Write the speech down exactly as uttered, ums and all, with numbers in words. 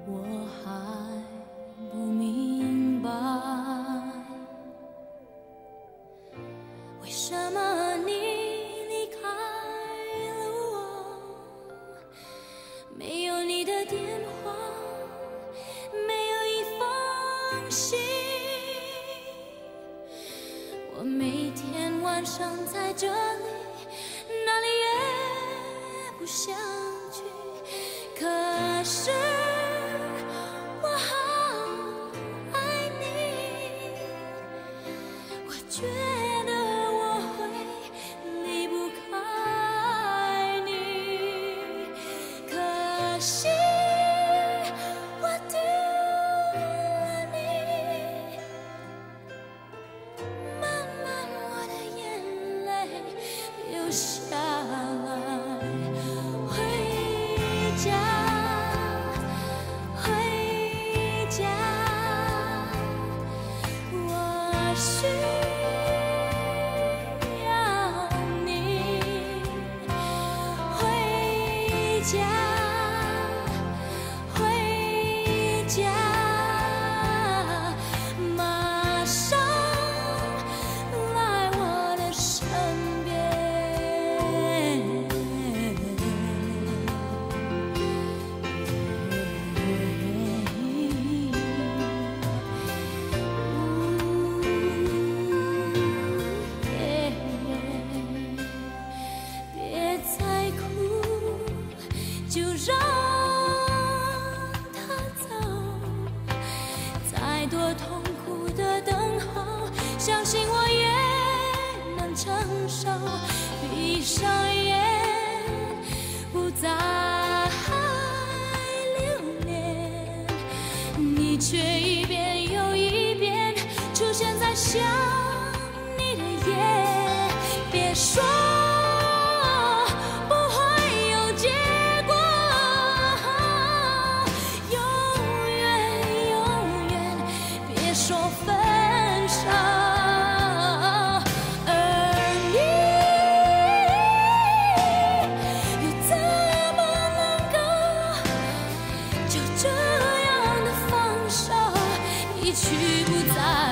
我还不明白，为什么你离开了我，没有你的电话，没有一封信，我每天晚上在这里，哪里也不想去，可是我好爱你，我觉得我会离不开你，可惜我丢了你，慢慢我的眼泪流下来，回家。需要你回家，回家，马上来我的身边。就让他走，再多痛苦的等候，相信我也能承受。闭上眼，不再留恋，你却一遍又一遍出现在想你的夜。别说一去不再。